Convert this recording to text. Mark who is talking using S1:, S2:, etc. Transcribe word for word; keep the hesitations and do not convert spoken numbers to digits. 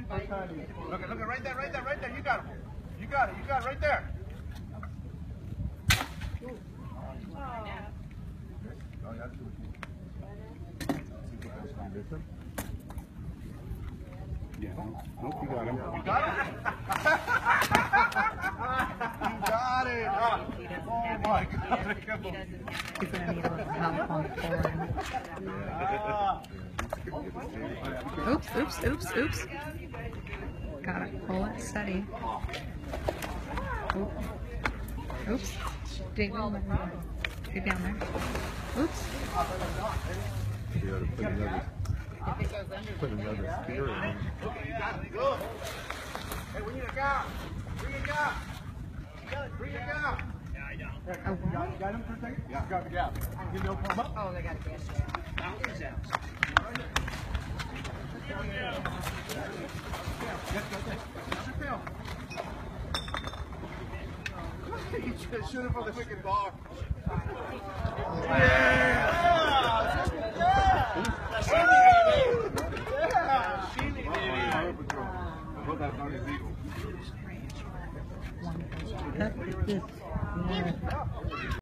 S1: Look at, look at right there, right there, right there. You got him. You got it. You got it right there.
S2: Yeah. Nope, you got him.
S1: You got him. You got it. Oh my God.
S3: He's gonna need a little help on forward. Oops, oops, oops, oops. Gotta pull it steady. Oop. Oops. Dig Get down there. Oops.
S2: You gotta put another, put another spear in.
S1: Good. Hey, we need a gap. Bring a gap. Bring a gap.
S3: Oh, wow.
S1: You got him for a second? Yeah. Got the gap. Give me a palm up.
S4: Oh, they got a gas.
S1: You just shoot it from the wicked bar.
S2: Yeah!
S1: Yeah! Sheely, baby!
S2: I hope that's not illegal.
S3: One.